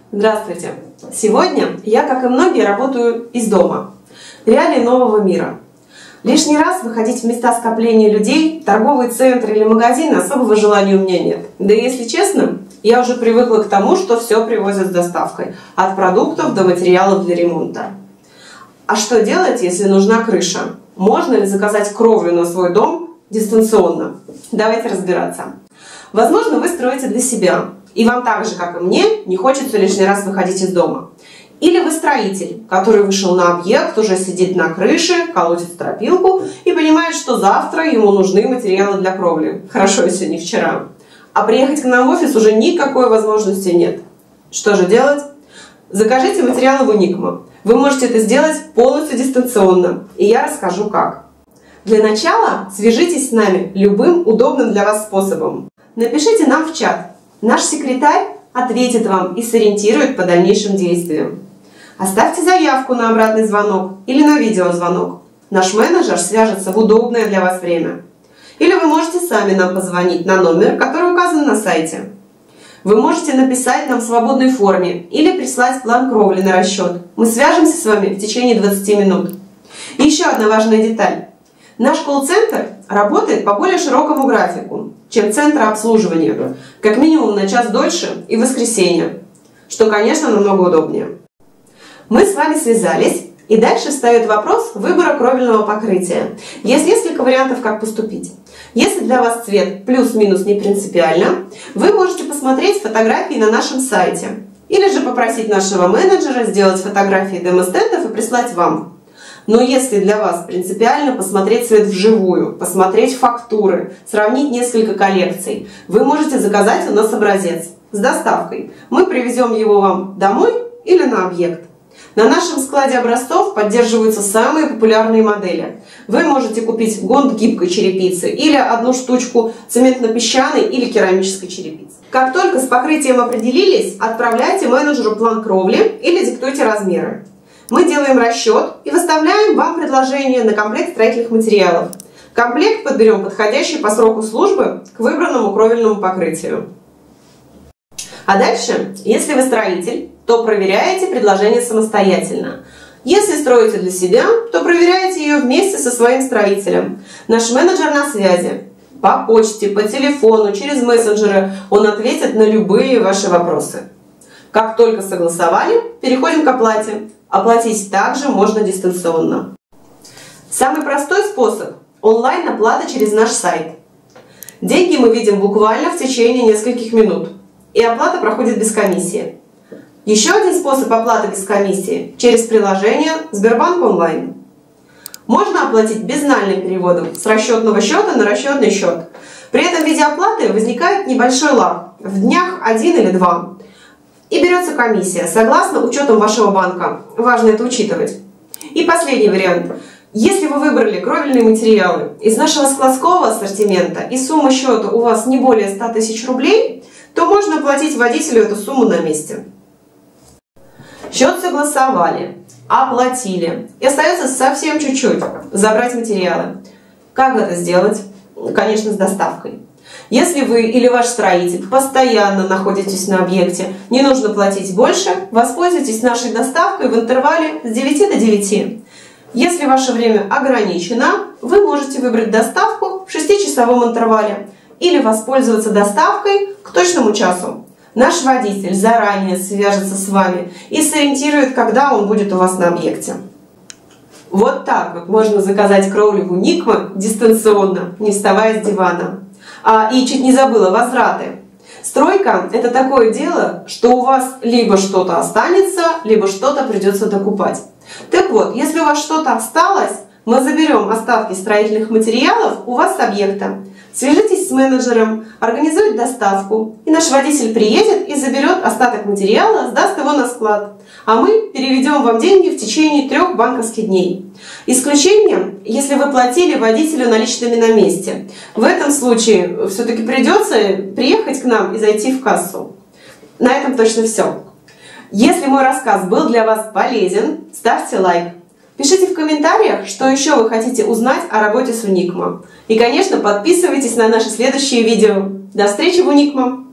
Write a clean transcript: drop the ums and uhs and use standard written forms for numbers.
Здравствуйте! Сегодня я, как и многие, работаю из дома. Реалии нового мира. Лишний раз выходить в места скопления людей, торговый центр или магазин особого желания у меня нет. Да и если честно, я уже привыкла к тому, что все привозят с доставкой. От продуктов до материалов для ремонта. А что делать, если нужна крыша? Можно ли заказать кровлю на свой дом дистанционно? Давайте разбираться. Возможно, вы строите для себя, и вам так же, как и мне, не хочется лишний раз выходить из дома. Или вы строитель, который вышел на объект, уже сидит на крыше, колотит стропилку и понимает, что завтра ему нужны материалы для кровли. Хорошо, если не вчера. А приехать к нам в офис уже никакой возможности нет. Что же делать? Закажите материалы в Unikmo. Вы можете это сделать полностью дистанционно, и я расскажу как. Для начала свяжитесь с нами любым удобным для вас способом. Напишите нам в чат. Наш секретарь ответит вам и сориентирует по дальнейшим действиям. Оставьте заявку на обратный звонок или на видеозвонок. Наш менеджер свяжется в удобное для вас время. Или вы можете сами нам позвонить на номер, который указан на сайте. Вы можете написать нам в свободной форме или прислать план кровли на расчет. Мы свяжемся с вами в течение 20 минут. И еще одна важная деталь. Наш колл-центр работает по более широкому графику, чем центр обслуживания, как минимум на час дольше и в воскресенье, что, конечно, намного удобнее. Мы с вами связались, и дальше встает вопрос выбора кровельного покрытия. Есть несколько вариантов, как поступить. Если для вас цвет плюс-минус не принципиально, вы можете посмотреть фотографии на нашем сайте, или же попросить нашего менеджера сделать фотографии демо-стендов и прислать вам. Но если для вас принципиально посмотреть цвет вживую, посмотреть фактуры, сравнить несколько коллекций, вы можете заказать у нас образец с доставкой. Мы привезем его вам домой или на объект. На нашем складе образцов поддерживаются самые популярные модели. Вы можете купить гонт гибкой черепицы или одну штучку цементно-песчаной или керамической черепицы. Как только с покрытием определились, отправляйте менеджеру план кровли или диктуйте размеры. Мы делаем расчет и выставляем вам предложение на комплект строительных материалов. Комплект подберем подходящий по сроку службы к выбранному кровельному покрытию. А дальше, если вы строитель, то проверяете предложение самостоятельно. Если строите для себя, то проверяете ее вместе со своим строителем. Наш менеджер на связи. По почте, по телефону, через мессенджеры он ответит на любые ваши вопросы. Как только согласовали, переходим к оплате. Оплатить также можно дистанционно. Самый простой способ – онлайн-оплата через наш сайт. Деньги мы видим буквально в течение нескольких минут, и оплата проходит без комиссии. Еще один способ оплаты без комиссии – через приложение Сбербанк онлайн. Можно оплатить безнальным переводом с расчетного счета на расчетный счет. При этом в виде оплаты возникает небольшой лаг – в днях 1 или 2. И берется комиссия, согласно учетам вашего банка. Важно это учитывать. И последний вариант. Если вы выбрали кровельные материалы из нашего складского ассортимента и сумма счета у вас не более 100 тысяч рублей, то можно оплатить водителю эту сумму на месте. Счет согласовали, оплатили. И остается совсем чуть-чуть забрать материалы. Как это сделать? Конечно, с доставкой. Если вы или ваш строитель постоянно находитесь на объекте, не нужно платить больше, воспользуйтесь нашей доставкой в интервале с 9 до 9. Если ваше время ограничено, вы можете выбрать доставку в 6-часовом интервале или воспользоваться доставкой к точному часу. Наш водитель заранее свяжется с вами и сориентирует, когда он будет у вас на объекте. Вот так вот можно заказать кровлю в Unikmo дистанционно, не вставая с дивана. И чуть не забыла, возвраты. Стройка – это такое дело, что у вас либо что-то останется, либо что-то придется докупать. Так вот, если у вас что-то осталось, мы заберем остатки строительных материалов у вас с объекта. Свяжитесь с менеджером, организует доставку, и наш водитель приедет и заберет остаток материала, сдаст его на склад. А мы переведем вам деньги в течение 3 банковских дней. Исключением, если вы платили водителю наличными на месте. В этом случае все-таки придется приехать к нам и зайти в кассу. На этом точно все. Если мой рассказ был для вас полезен, ставьте лайк. Пишите в комментариях, что еще вы хотите узнать о работе с Unikmo. И, конечно, подписывайтесь на наши следующие видео. До встречи в Unikmo!